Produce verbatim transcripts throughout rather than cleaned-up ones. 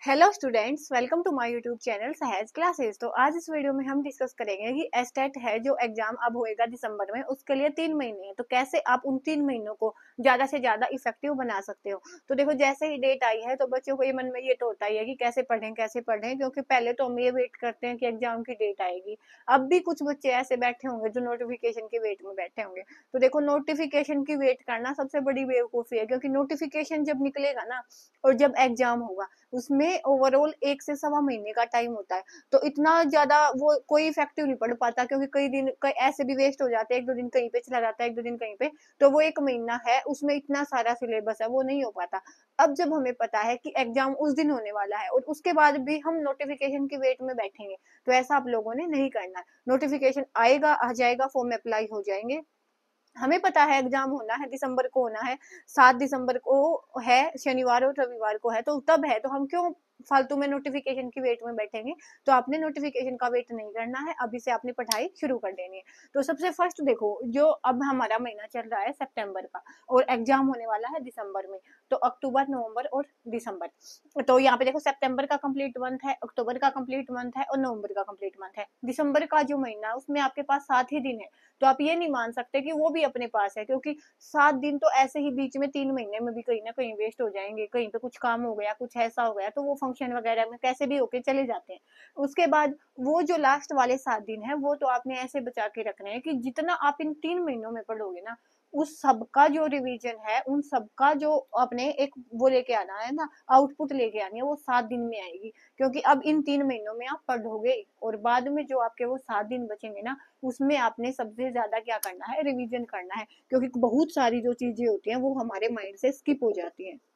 Hello students, welcome to my YouTube channel Sahaj classes. तो आज इस वीडियो में हम डिस्कस करेंगे कि एस्टेट है जो एग्जाम अब होएगा दिसंबर में, उसके लिए तीन महीने हैं, तो कैसे आप उन तीन महीनों को ज्यादा से ज्यादा इफेक्टिव बना सकते हो। तो देखो, जैसे ही डेट आई है तो बच्चों को ये मन में ये तो होता ही है कि कैसे पढ़ें कैसे पढ़ें, क्योंकि पहले तो हम ये वेट करते हैं कि एग्जाम की डेट आएगी। अब भी कुछ बच्चे ऐसे बैठे होंगे जो नोटिफिकेशन के वेट में बैठे होंगे। तो देखो, नोटिफिकेशन की वेट करना सबसे बड़ी बेवकूफी है, क्योंकि नोटिफिकेशन जब निकलेगा ना और जब एग्जाम होगा उसमें ओवरऑल एक से सवा महीने का टाइम होता है। तो इतना ज्यादा वो कोई इफेक्टिव नहीं पढ़ पाता, क्योंकि कई दिन कई ऐसे भी वेस्ट हो जाते हैं, एक दो दिन कहीं पे चला जाता है, एक दो दिन कहीं पे। तो वो एक महीना है, उसमें इतना सारा सिलेबस है, वो नहीं हो पाता। अब जब हमें पता है कि एग्जाम उस दिन होने वाला है और उसके बाद भी हम नोटिफिकेशन की वेट में बैठेंगे, तो ऐसा आप लोगों ने नहीं करना है। नोटिफिकेशन आएगा, आ जाएगा, फॉर्म अप्लाई हो जाएंगे। हमें पता है एग्जाम होना है, दिसंबर को होना है, सात दिसंबर को है, शनिवार और रविवार को है, तो तब है, तो हम क्यों फालतू में नोटिफिकेशन की वेट में बैठेंगे। तो आपने नोटिफिकेशन का वेट नहीं करना है, अभी से आपने पढ़ाई शुरू कर देनी है। तो सबसे फर्स्ट देखो, जो अब हमारा महीना चल रहा है सितंबर का और एग्जाम होने वाला है दिसंबर में, तो अक्टूबर नवंबर और दिसंबर। तो यहाँ पे देखो, सितंबर का कंप्लीट मंथ है, अक्टूबर का कंप्लीट मंथ है और नवंबर का कंप्लीट मंथ है। दिसंबर का जो महीना है उसमें आपके पास सात ही दिन है। तो आप ये नहीं मान सकते कि वो भी अपने पास है, क्योंकि सात दिन तो ऐसे ही बीच में तीन महीने में भी कहीं ना कहीं वेस्ट हो जाएंगे। कहीं पे कुछ काम हो गया, कुछ ऐसा हो गया, तो वो फंक्शन वगैरह में कैसे भी होके चले जाते हैं। उसके बाद वो जो लास्ट वाले सात दिन है वो तो आपने ऐसे बचा के रखने हैं कि जितना आप इन तीन महीनों में पढ़ोगे ना, उस सबका जो रिवीजन है, उन सबका जो आपने एक वो लेके आना है ना, आउटपुट लेके आनी है, वो सात दिन में आएगी। क्योंकि अब इन तीन महीनों में आप पढ़ोगे और बाद में जो आपके वो सात दिन बचेंगे ना, उसमें आपने सबसे ज्यादा क्या करना है, रिवीजन करना है। क्योंकि बहुत सारी जो चीजें होती हैं वो हमारे माइंड से स्किप हो जाती हैं।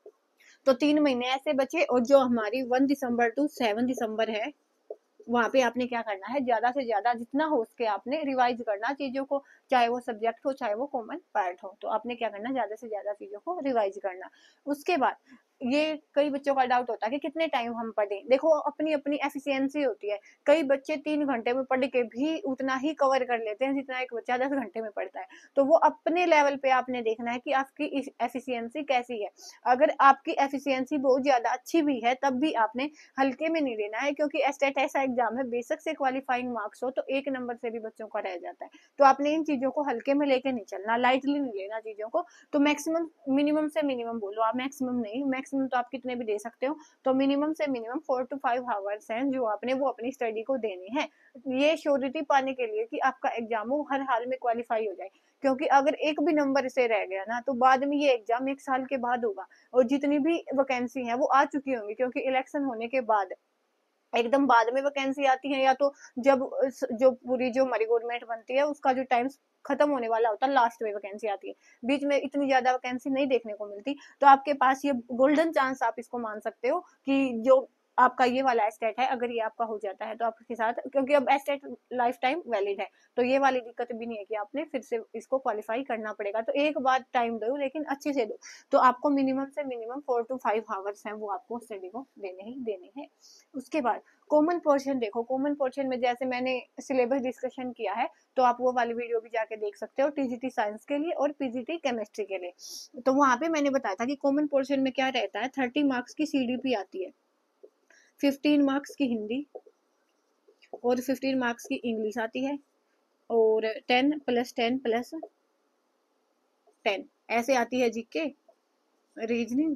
तो तीन महीने ऐसे बचे, और जो हमारी वन दिसंबर टू सेवन दिसंबर है, वहां पे आपने क्या करना है, ज्यादा से ज्यादा जितना हो सके आपने रिवाइज करना चीजों को। चाहे वो सब्जेक्ट हो, चाहे वो कॉमन पार्ट हो, तो आपने क्या करना, ज्यादा से ज्यादा चीजों को रिवाइज करना। उसके बाद ये कई बच्चों का डाउट होता है कि कितने टाइम हम पढ़ें। देखो, अपनी अपनी एफिशिएंसी होती है। कई बच्चे तीन घंटे में पढ़ के भी उतना ही कवर कर लेते हैं जितना एक बच्चा दस घंटे में पढ़ता है। तो वो अपने लेवल पे आपने देखना है कि आपकी एफिशिएंसी कैसी है। अगर आपकी एफिशिएंसी बहुत ज्यादा अच्छी भी है, तब भी आपने हल्के में नहीं लेना है, क्योंकि एस्टेट ऐसा एग्जाम है, बेशक से क्वालिफाइंग मार्क्स हो तो एक नंबर से भी बच्चों का रह जाता है। तो आपने इन चीजों को हल्के में लेके नहीं चलना, लाइटली नहीं लेना चीजों को। तो मैक्सिमम, मिनिमम से मिनिमम बोलो आप, मैक्सिमम नहीं, मैक्सिमम तो आप कितने भी दे सकते हो। तो मिनिमम से minimum four to five hours हैं जो आपने वो अपनी स्टडी को देने हैं, ये श्योरिटी पाने के लिए कि आपका एग्जाम हो हर हाल में क्वालिफाई हो जाए। क्योंकि अगर एक भी नंबर से रह गया ना, तो बाद में ये एग्जाम एक साल के बाद होगा, और जितनी भी वैकेंसी है वो आ चुकी होंगी, क्योंकि इलेक्शन होने के बाद एकदम बाद में वैकेंसी आती है, या तो जब जो पूरी जो हमारी गवर्नमेंट बनती है उसका जो टाइम खत्म होने वाला होता है, लास्ट में वैकेंसी आती है। बीच में इतनी ज्यादा वैकेंसी नहीं देखने को मिलती। तो आपके पास ये गोल्डन चांस, आप इसको मान सकते हो कि जो आपका ये वाला एस्टेट है, अगर ये आपका हो जाता है तो आपके साथ, क्योंकि अब एस्टेट लाइफ टाइम वैलिड है, तो ये वाली दिक्कत भी नहीं है कि आपने फिर से इसको क्वालिफाई करना पड़ेगा। तो एक बार टाइम दो, लेकिन अच्छे से दो। तो आपको मिनिमम से minimum four to five hours हैं वो आपको स्टडी को देने ही देने हैं। उसके बाद कॉमन पोर्शन देखो, कॉमन पोर्शन में जैसे मैंने सिलेबस डिस्कशन किया है, तो आप वो वाली वीडियो भी जाके देख सकते हो, टीजीटी साइंस के लिए और पीजीटी केमिस्ट्री के लिए। तो वहां पे मैंने बताया था कि कॉमन पोर्शन में क्या रहता है, थर्टी मार्क्स की सीडीपी आती है, फिफ्टीन मार्क्स की हिंदी और फिफ्टीन मार्क्स की इंग्लिश आती है, और ten plus ten plus ten ऐसे आती है जीके, रीजनिंग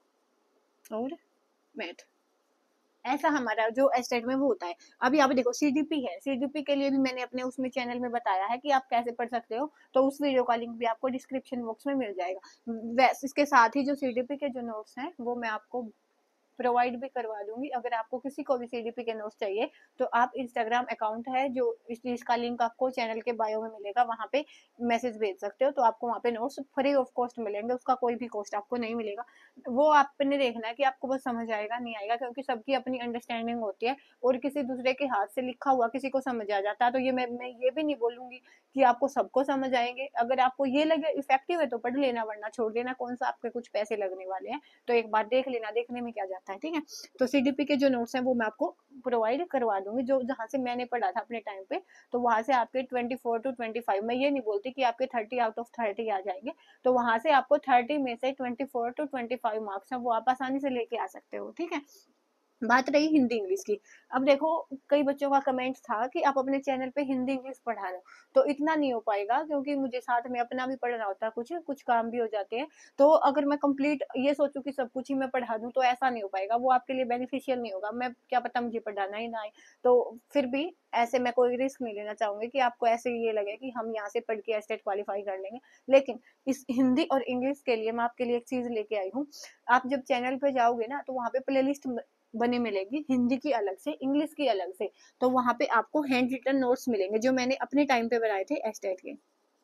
और मैथ। ऐसा हमारा जो एस्टेट में वो होता है। अभी आप देखो, सीडीपी है, सीडीपी के लिए भी मैंने अपने उसमें चैनल में बताया है कि आप कैसे पढ़ सकते हो, तो उस वीडियो का लिंक भी आपको डिस्क्रिप्शन बॉक्स में मिल जाएगा। वैसे इसके साथ ही जो सीडीपी के जो नोट्स हैं वो मैं आपको प्रोवाइड भी करवा दूंगी। अगर आपको किसी को भी सीडीपी के नोट्स चाहिए, तो आप इंस्टाग्राम अकाउंट है जो इस चीज का लिंक आपको चैनल के बायो में मिलेगा, वहां पे मैसेज भेज सकते हो, तो आपको वहां पे नोट्स फ्री ऑफ कॉस्ट मिलेंगे, उसका कोई भी कॉस्ट आपको नहीं मिलेगा। वो आपने देखना है कि आपको बस समझ आएगा नहीं आएगा, क्योंकि सबकी अपनी अंडरस्टैंडिंग होती है, और किसी दूसरे के हाथ से लिखा हुआ किसी को समझ आ जाता है। तो ये मैं मैं ये भी नहीं बोलूंगी कि आपको सबको समझ आएंगे। अगर आपको ये लगे इफेक्टिव है तो पढ़ लेना, वरना छोड़ देना, कौन सा आपके कुछ पैसे लगने वाले हैं। तो एक बार देख लेना, देखने में क्या जाता है, ठीक है। तो सीडीपी के जो नोट्स हैं वो मैं आपको प्रोवाइड करवा दूंगी, जो जहां से मैंने पढ़ा था अपने टाइम पे। तो वहां से आपके twenty four to twenty five, मैं ये नहीं बोलती कि आपके थर्टी आउट ऑफ थर्टी आ जाएंगे। तो वहां से आपको थर्टी में से twenty four to twenty five marks हैं वो आप आसानी से लेके आ सकते हो, ठीक है। बात रही हिंदी इंग्लिश की। अब देखो, कई बच्चों का कमेंट था कि आप अपने चैनल पे हिंदी इंग्लिश पढ़ा लो, तो इतना नहीं हो पाएगा क्योंकि मुझे साथ में अपना भी पढ़ना होता है, कुछ कुछ काम भी हो जाते हैं। तो अगर मैं कंप्लीट ये सोचूं कि सब कुछ ही मैं पढ़ा दूं तो ऐसा नहीं हो पाएगा, वो आपके लिए बेनिफिशियल नहीं होगा। मैं क्या पता मुझे पढ़ाना ही ना आए। तो फिर भी ऐसे मैं कोई रिस्क नहीं लेना चाहूंगी कि आपको ऐसे ये लगे कि हम यहाँ से पढ़ के एस्टेट क्वालिफाई कर लेंगे। लेकिन इस हिंदी और इंग्लिश के लिए मैं आपके लिए एक चीज लेके आई हूँ। आप जब चैनल पे जाओगे ना तो वहाँ पे प्लेलिस्ट बने मिलेगी, हिंदी की अलग से, इंग्लिश की अलग से। तो वहां पे आपको हैंड रिटन नोट्स मिलेंगे जो मैंने अपने टाइम पे बनाए थे एस्टेट के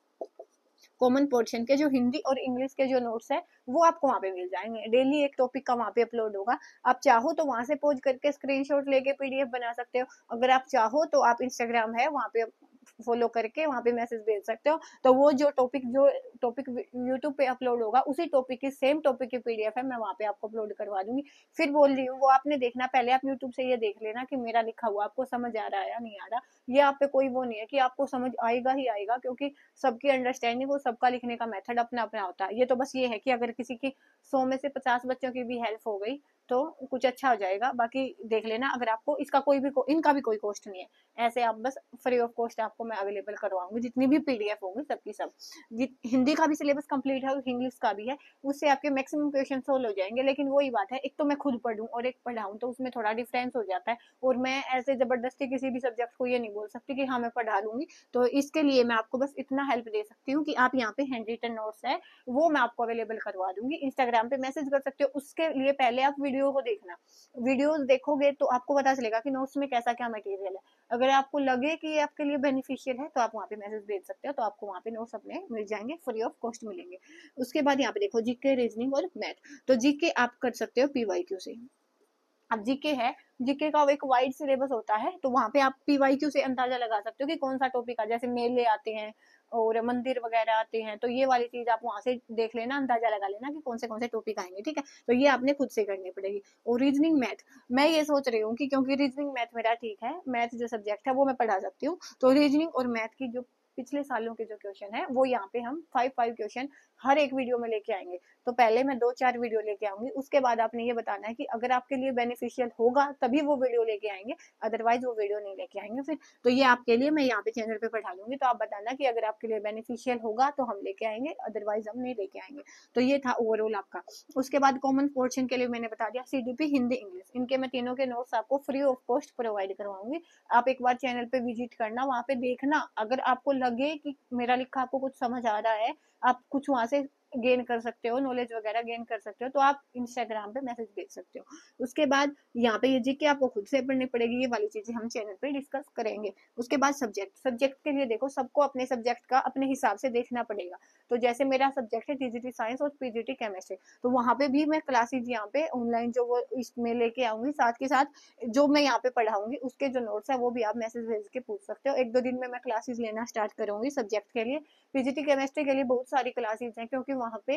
कॉमन पोर्शन के, जो हिंदी और इंग्लिश के जो नोट्स है वो आपको वहाँ पे मिल जाएंगे। डेली एक टॉपिक का वहाँ पे अपलोड होगा। आप चाहो तो वहां से पोज करके स्क्रीनशॉट लेके पीडीएफ बना सकते हो। अगर आप चाहो तो आप इंस्टाग्राम है वहाँ पे फॉलो करके वहाँ पे मैसेज भेज सकते हो। तो वो जो टॉपिक जो टॉपिक यूट्यूब पे अपलोड होगा उसी टॉपिक की सेम टॉपिक की पीडीएफ है, मैं वहाँ पे आपको अपलोड करवा दूंगी। फिर बोल रही हूँ वो आपने देखना, पहले आप यूट्यूब से ये देख लेना कि मेरा लिखा हुआ आपको समझ आ रहा है या नहीं आ रहा। ये आप पे कोई वो नहीं है कि आपको समझ आएगा ही आएगा, क्योंकि सबकी अंडरस्टैंडिंग और सबका लिखने का मेथड अपना अपना होता है। ये तो बस ये है कि अगर किसी की सौ में से पचास बच्चों की भी हेल्प हो गई तो कुछ अच्छा हो जाएगा। बाकी देख लेना, अगर आपको इसका कोई भी इनका भी कोई कॉस्ट नहीं है, ऐसे आप बस फ्री ऑफ कॉस्ट आपको मैं अवेलेबल करवाऊंगी। जितनी भी पीडीएफ होंगी सबकी सब, हिंदी का भी सिलेबस कंप्लीट है और इंग्लिश का भी है, उससे आपके मैक्सिमम क्वेश्चन सोल्व हो जाएंगे। लेकिन वही बात है, एक तो मैं खुद पढ़ूं और एक पढ़ाऊं तो उसमें थोड़ा डिफरेंस हो जाता है। और मैं ऐसे जबरदस्ती किसी भी सब्जेक्ट को ये नहीं बोल सकती कि हाँ मैं पढ़ा लूंगी। तो इसके लिए मैं आपको बस इतना हेल्प दे सकती हूँ कि आप यहाँ पे हैंड रिटन नोट्स है वो मैं आपको अवेलेबल करवा दूंगी। इंस्टाग्राम पे मैसेज कर सकते हो, उसके लिए पहले आप वीडियो को देखना। वीडियोस देखोगे तो आपको पता चलेगा कि नोट्स में कैसा क्या मटेरियल है। अगर आपको लगे कि ये आपके लिए बेनिफिशियल है तो आप वहाँ पे मैसेज भेज सकते हो, तो आपको वहाँ पे नोट्स अपने मिल जाएंगे, फ्री ऑफ कॉस्ट मिलेंगे। उसके बाद यहाँ पे देखो जीके, रीजनिंग और मैथ। तो जीके आप कर सकते हो पीवाईक्यू से। अब जीके है, जीके का एक वाइड सिलेबस होता है, तो वहां पे आप पीवाईक्यू से अंदाजा लगा सकते हो कि कौन सा टॉपिक आ, जैसे मेले आते हैं और मंदिर वगैरह आते हैं, तो ये वाली चीज आप वहां से देख लेना, अंदाजा लगा लेना कि कौन से कौन से टॉपिक आएंगे। ठीक है, तो ये आपने खुद से करनी पड़ेगी। और रीजनिंग मैथ, मैं ये सोच रही हूँ कि क्योंकि रीजनिंग मैथ मेरा ठीक है, मैथ जो सब्जेक्ट है वो मैं पढ़ा सकती हूँ, तो रीजनिंग और मैथ की जो पिछले सालों के जो क्वेश्चन है वो यहाँ पे हम फाइव फाइव क्वेश्चन हर एक वीडियो में लेके आएंगे। तो पहले मैं दो चार वीडियो लेके आऊंगी, उसके बाद आपने ये बताना है कि अगर आपके लिए बेनिफिशियल होगा तभी वो वीडियो लेके आएंगे, अदरवाइज वो वीडियो नहीं लेके आएंगे फिर। तो ये आपके लिए मैं यहाँ पे चैनल पे पढ़ा लूंगी, तो आप बताना कि अगर आपके लिए बेनिफिशियल होगा तो हम लेके आएंगे, अदरवाइज हम नहीं लेके आएंगे। तो ये था ओवरऑल आपका। उसके बाद कॉमन पोर्शन के लिए मैंने बता दिया सीडीपी, हिंदी, इंग्लिश, इनके मैं तीनों के नोट्स आपको फ्री ऑफ कॉस्ट प्रोवाइड करवाऊंगी। आप एक बार चैनल पे विजिट करना, वहां पे देखना, अगर आपको लगे कि मेरा लिखा आपको कुछ समझ आ रहा है, आप कुछ वहां से गेन कर सकते हो, नॉलेज वगैरह गेन कर सकते हो, तो आप इंस्टाग्राम पे मैसेज भेज सकते हो। उसके बाद यहाँ पे ये जीके आपको खुद से पढ़नी पड़ेगी, ये वाली चीजें हम चैनल पे डिस्कस करेंगे। उसके बाद सब्जेक्ट, सब्जेक्ट के लिए देखो सबको अपने सब्जेक्ट का अपने हिसाब से देखना पड़ेगा। तो जैसे मेरा सब्जेक्ट है टीजीटी साइंस और पीजीटी केमिस्ट्री, तो वहां पे भी मैं क्लासेज यहाँ पे ऑनलाइन जो वो इसमें लेके आऊंगी, साथ के साथ जो मैं यहाँ पे पढ़ाऊंगी उसके जो नोट्स है वो भी आप मैसेज भेज के पूछ सकते हो। एक दो दिन में मैं क्लासेस लेना स्टार्ट करूंगी सब्जेक्ट के लिए। पीजीटी केमिस्ट्री के लिए बहुत सारी क्लासेस हैं, क्योंकि वहां पे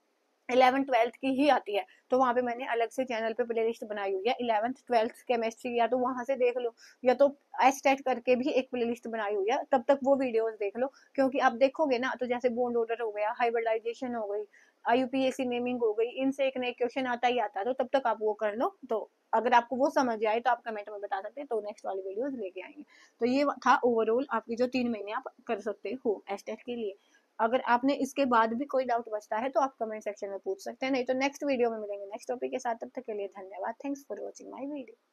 इलेवन ट्वेल्थ की ही आती है, तो वहां पे मैंने अलग से चैनल पे प्ले लिस्ट बनाई हुई है इलेवंथ ट्वेल्थ केमिस्ट्री, या तो वहां से देख लो, या तो एस्टेट करके भी एक प्ले लिस्ट बनाई हुई है, तब तक वो वीडियोस देख लो। क्योंकि आप देखोगे ना, तो जैसे बॉन्ड ऑर्डर हो गया, हाइब्रिडाइजेशन हो गई, आईयूपीएसी नेमिंग हो गई, इनसे एक नए क्वेश्चन आता ही आता है, तो तब तक आप वो कर लो। तो अगर आपको वो समझ आए तो आप कमेंट में बता सकते हैं, तो नेक्स्ट वाली वीडियोस लेके आएंगे। तो ये था ओवरऑल आपकी जो तीन महीने आप कर सकते हो एस्टेट के लिए। अगर आपने इसके बाद भी कोई डाउट बचता है तो आप कमेंट सेक्शन में पूछ सकते हैं, नहीं तो नेक्स्ट वीडियो में मिलेंगे नेक्स्ट टॉपिक के साथ। तब तक के लिए धन्यवाद। Thanks for watching my video.